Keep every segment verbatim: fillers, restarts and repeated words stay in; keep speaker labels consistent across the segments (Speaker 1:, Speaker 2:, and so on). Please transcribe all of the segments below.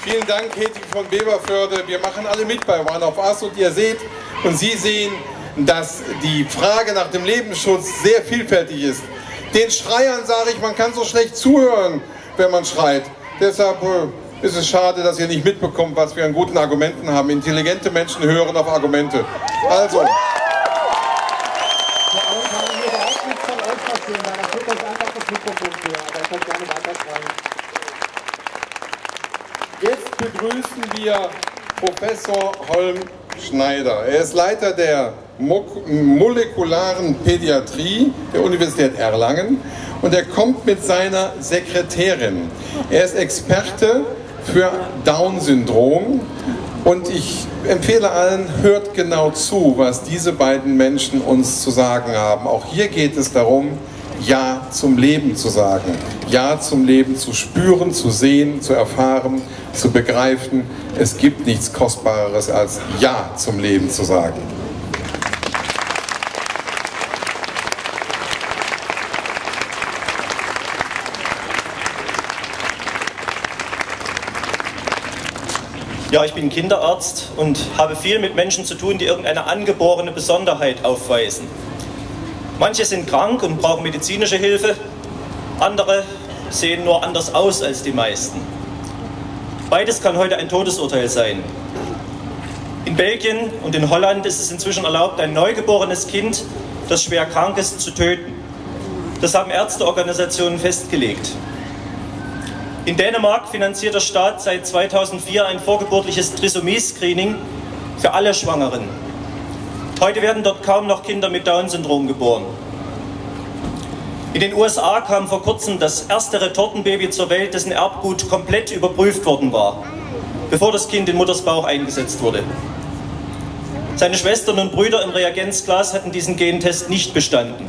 Speaker 1: Vielen Dank, Hedwig von Beverförde. Wir machen alle mit bei One of Us und ihr seht und Sie sehen, dass die Frage nach dem Lebensschutz sehr vielfältig ist. Den Schreiern sage ich, man kann so schlecht zuhören, wenn man schreit. Deshalb äh, ist es schade, dass ihr nicht mitbekommt, was wir an guten Argumenten haben. Intelligente Menschen hören auf Argumente. Also. Jetzt begrüßen wir Professor Holm-Schneider. Er ist Leiter der Mo molekularen Pädiatrie der Universität Erlangen und er kommt mit seiner Sekretärin. Er ist Experte für Down-Syndrom und ich empfehle allen, hört genau zu, was diese beiden Menschen uns zu sagen haben. Auch hier geht es darum, Ja zum Leben zu sagen, Ja zum Leben zu spüren, zu sehen, zu erfahren, zu begreifen. Es gibt nichts Kostbareres als Ja zum Leben zu sagen.
Speaker 2: Ja, ich bin Kinderarzt und habe viel mit Menschen zu tun, die irgendeine angeborene Besonderheit aufweisen. Manche sind krank und brauchen medizinische Hilfe, andere sehen nur anders aus als die meisten. Beides kann heute ein Todesurteil sein. In Belgien und in Holland ist es inzwischen erlaubt, ein neugeborenes Kind, das schwer krank ist, zu töten. Das haben Ärzteorganisationen festgelegt. In Dänemark finanziert der Staat seit zweitausendvier ein vorgeburtliches Trisomie-Screening für alle Schwangeren. Heute werden dort kaum noch Kinder mit Down-Syndrom geboren. In den U S A kam vor kurzem das erste Retortenbaby zur Welt, dessen Erbgut komplett überprüft worden war, bevor das Kind in Mutters Bauch eingesetzt wurde. Seine Schwestern und Brüder im Reagenzglas hatten diesen Gentest nicht bestanden.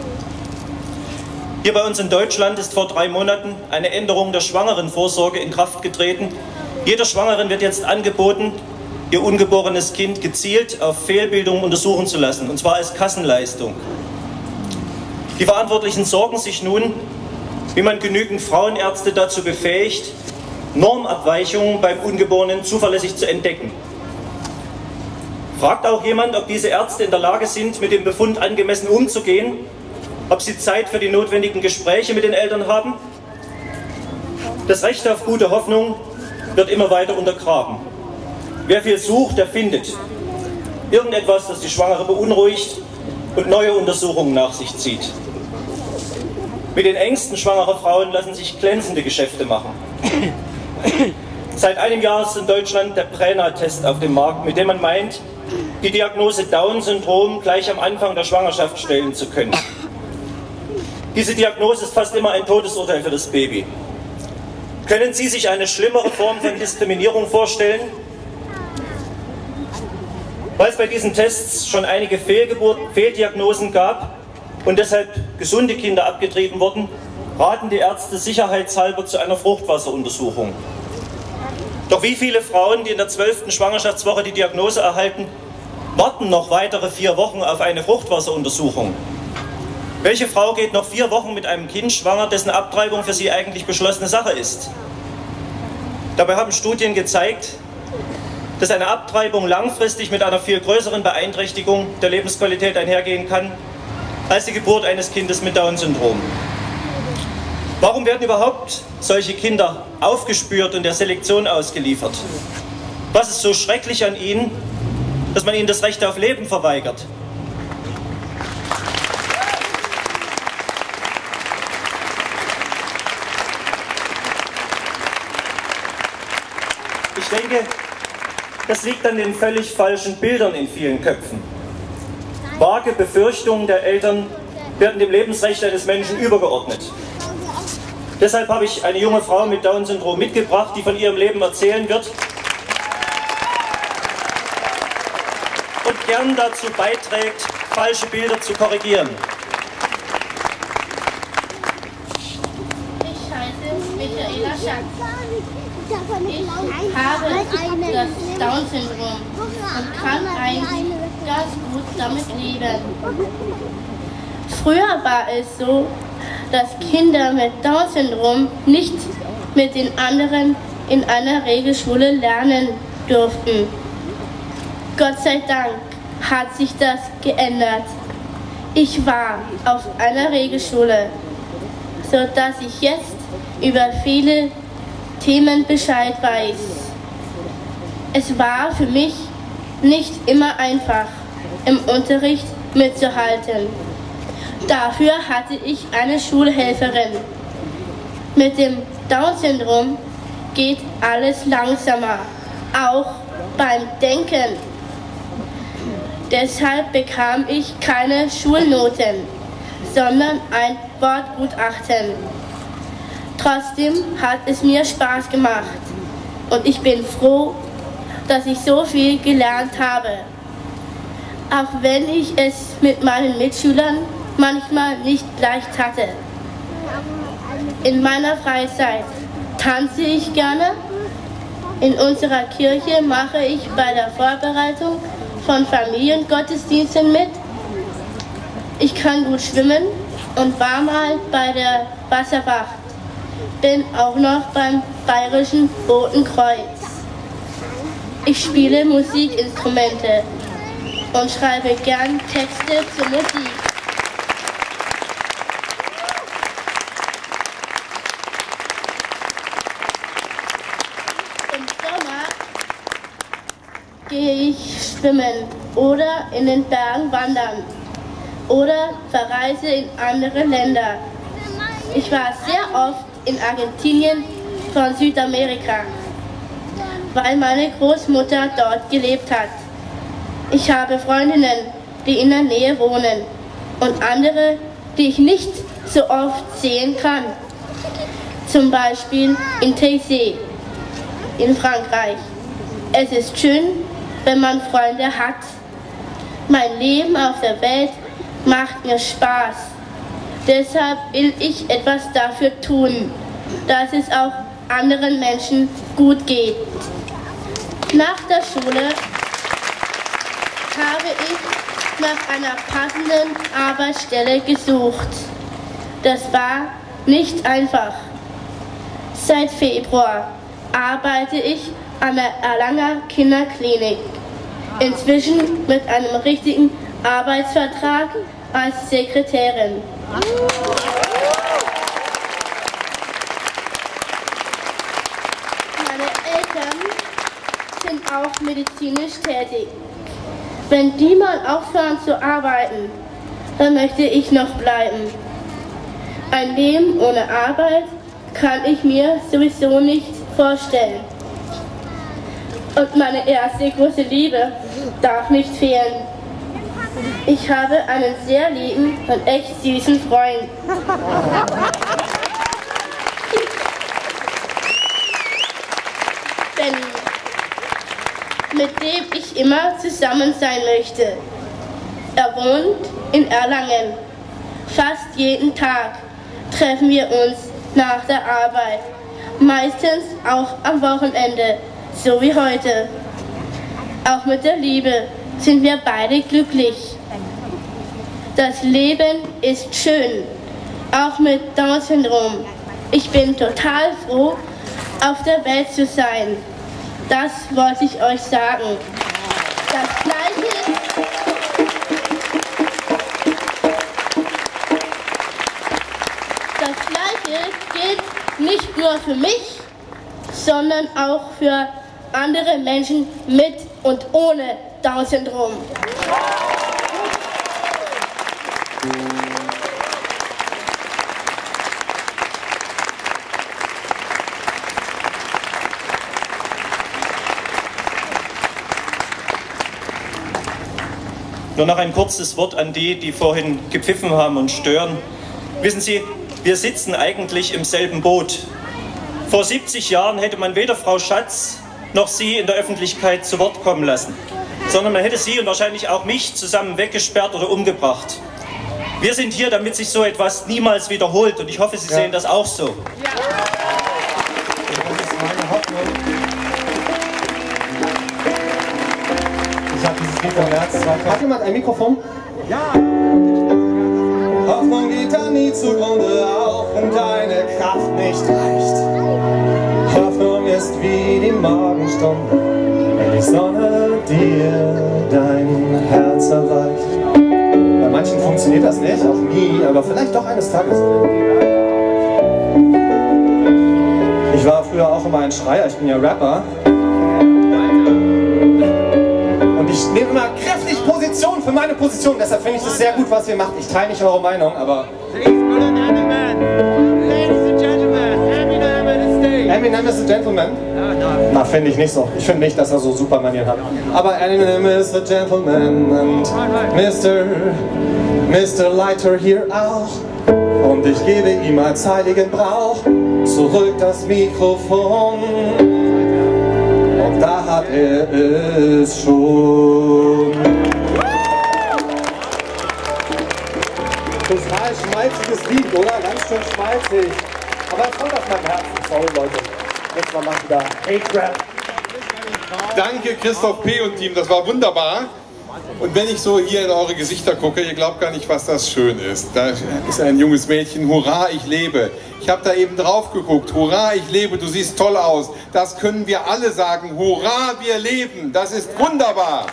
Speaker 2: Hier bei uns in Deutschland ist vor drei Monaten eine Änderung der Schwangerenvorsorge in Kraft getreten. Jeder Schwangeren wird jetzt angeboten, ihr ungeborenes Kind gezielt auf Fehlbildungen untersuchen zu lassen, und zwar als Kassenleistung. Die Verantwortlichen sorgen sich nun, wie man genügend Frauenärzte dazu befähigt, Normabweichungen beim Ungeborenen zuverlässig zu entdecken. Fragt auch jemand, ob diese Ärzte in der Lage sind, mit dem Befund angemessen umzugehen, ob sie Zeit für die notwendigen Gespräche mit den Eltern haben? Das Recht auf gute Hoffnung wird immer weiter untergraben. Wer viel sucht, der findet irgendetwas, das die Schwangere beunruhigt und neue Untersuchungen nach sich zieht. Mit den Ängsten schwangerer Frauen lassen sich glänzende Geschäfte machen. Seit einem Jahr ist in Deutschland der Präna-Test auf dem Markt, mit dem man meint, die Diagnose Down-Syndrom gleich am Anfang der Schwangerschaft stellen zu können. Diese Diagnose ist fast immer ein Todesurteil für das Baby. Können Sie sich eine schlimmere Form von Diskriminierung vorstellen? Weil es bei diesen Tests schon einige Fehlgeburten, Fehldiagnosen gab und deshalb gesunde Kinder abgetrieben wurden, raten die Ärzte sicherheitshalber zu einer Fruchtwasseruntersuchung. Doch wie viele Frauen, die in der zwölften Schwangerschaftswoche die Diagnose erhalten, warten noch weitere vier Wochen auf eine Fruchtwasseruntersuchung? Welche Frau geht noch vier Wochen mit einem Kind schwanger, dessen Abtreibung für sie eigentlich beschlossene Sache ist? Dabei haben Studien gezeigt, dass eine Abtreibung langfristig mit einer viel größeren Beeinträchtigung der Lebensqualität einhergehen kann, als die Geburt eines Kindes mit Down-Syndrom. Warum werden überhaupt solche Kinder aufgespürt und der Selektion ausgeliefert? Was ist so schrecklich an ihnen, dass man ihnen das Recht auf Leben verweigert? Ich denke, das liegt an den völlig falschen Bildern in vielen Köpfen. Vage Befürchtungen der Eltern werden dem Lebensrecht eines Menschen übergeordnet. Deshalb habe ich eine junge Frau mit Down-Syndrom mitgebracht, die von ihrem Leben erzählen wird und gern dazu beiträgt, falsche Bilder zu korrigieren.
Speaker 3: Ich heiße Michaela Schatz. Ich habe das Down-Syndrom und kann eigentlich ganz gut damit leben. Früher war es so, dass Kinder mit Down-Syndrom nicht mit den anderen in einer Regelschule lernen durften. Gott sei Dank hat sich das geändert. Ich war auf einer Regelschule, sodass ich jetzt über viele Themen Bescheid weiß. Es war für mich nicht immer einfach, im Unterricht mitzuhalten. Dafür hatte ich eine Schulhelferin. Mit dem Down-Syndrom geht alles langsamer, auch beim Denken. Deshalb bekam ich keine Schulnoten, sondern ein Wortgutachten. Trotzdem hat es mir Spaß gemacht und ich bin froh, dass ich so viel gelernt habe. Auch wenn ich es mit meinen Mitschülern manchmal nicht leicht hatte. In meiner Freizeit tanze ich gerne. In unserer Kirche mache ich bei der Vorbereitung von Familiengottesdiensten mit. Ich kann gut schwimmen und war mal bei der Wasserwacht. Bin auch noch beim Bayerischen Roten Kreuz. Ich spiele Musikinstrumente und schreibe gern Texte zur Musik. Im Sommer gehe ich schwimmen oder in den Bergen wandern oder verreise in andere Länder. Ich war sehr oft in Argentinien von Südamerika, weil meine Großmutter dort gelebt hat. Ich habe Freundinnen, die in der Nähe wohnen und andere, die ich nicht so oft sehen kann. Zum Beispiel in Taizé in Frankreich. Es ist schön, wenn man Freunde hat. Mein Leben auf der Welt macht mir Spaß. Deshalb will ich etwas dafür tun, dass es auch anderen Menschen gut geht. Nach der Schule habe ich nach einer passenden Arbeitsstelle gesucht. Das war nicht einfach. Seit Februar arbeite ich an der Erlanger Kinderklinik. Inzwischen mit einem richtigen Arbeitsvertrag als Sekretärin. Meine Eltern sind auch medizinisch tätig. Wenn die mal aufhören zu arbeiten, dann möchte ich noch bleiben. Ein Leben ohne Arbeit kann ich mir sowieso nicht vorstellen. Und meine erste große Liebe darf nicht fehlen. Ich habe einen sehr lieben und echt süßen Freund. Benny, mit dem ich immer zusammen sein möchte. Er wohnt in Erlangen. Fast jeden Tag treffen wir uns nach der Arbeit, meistens auch am Wochenende, so wie heute. Auch mit der Liebe sind wir beide glücklich. Das Leben ist schön, auch mit Down-Syndrom. Ich bin total froh, auf der Welt zu sein. Das wollte ich euch sagen. Das Gleiche, das Gleiche gilt nicht nur für mich, sondern auch für andere Menschen mit und ohne Down-Syndrom.
Speaker 2: Nur noch ein kurzes Wort an die, die vorhin gepfiffen haben und stören. Wissen Sie, wir sitzen eigentlich im selben Boot. Vor siebzig Jahren hätte man weder Frau Schatz noch Sie in der Öffentlichkeit zu Wort kommen lassen, sondern man hätte Sie und wahrscheinlich auch mich zusammen weggesperrt oder umgebracht. Wir sind hier, damit sich so etwas niemals wiederholt und ich hoffe, Sie ja. sehen das auch so. Ja.
Speaker 4: Das ist meine Hoffnung. Ich habe dieses Lied vom März. Hat jemand ein Mikrofon? Ja! Hoffnung geht da nie zugrunde, auch wenn deine Kraft nicht reicht. Hoffnung ist wie die Morgenstunde, wenn die Sonne dir dein Herz erreicht. Bei manchen funktioniert das nicht, auch nie, aber vielleicht doch eines Tages. Ich war früher auch immer ein Schreier, ich bin ja Rapper. Und ich nehme immer kräftig Position für meine Position, deshalb finde ich das sehr gut, was ihr macht. Ich teile nicht eure Meinung, aber... Eminem ist a gentleman? Na, finde ich nicht so. Ich finde nicht, dass er so super Manieren hat. Aber Eminem is a gentleman und Mister Mister Lighter hier auch. Und ich gebe ihm als heiligen Brauch zurück das Mikrofon. Und da hat er es schon. Total schmalziges Lied, oder? Ganz schön schmalzig. Aber es kommt aus meinem Herzen. Sorry, Leute. Jetzt mal wieder Hate-Rap.
Speaker 1: Danke Christoph P. und Team, das war wunderbar. Und wenn ich so hier in eure Gesichter gucke, ihr glaubt gar nicht, was das schön ist. Da ist ein junges Mädchen, hurra, ich lebe. Ich habe da eben drauf geguckt, hurra, ich lebe, du siehst toll aus. Das können wir alle sagen, hurra, wir leben, das ist wunderbar.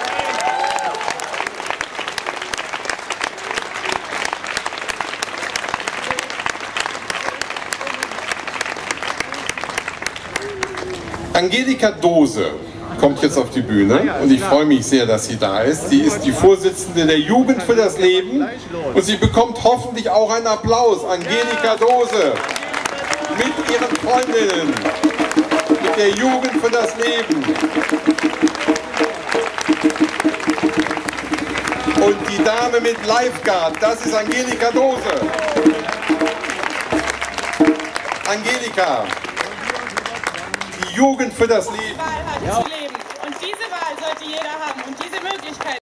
Speaker 1: Angelika Dose kommt jetzt auf die Bühne und ich freue mich sehr, dass sie da ist. Sie ist die Vorsitzende der Jugend für das Leben und sie bekommt hoffentlich auch einen Applaus. Angelika Dose mit ihren Freundinnen, mit der Jugend für das Leben. Und die Dame mit Lifeguard, das ist Angelika Dose. Angelika. Jugend für das Leben.
Speaker 5: Wahl hat zu leben. Und diese Wahl sollte jeder haben und diese Möglichkeit.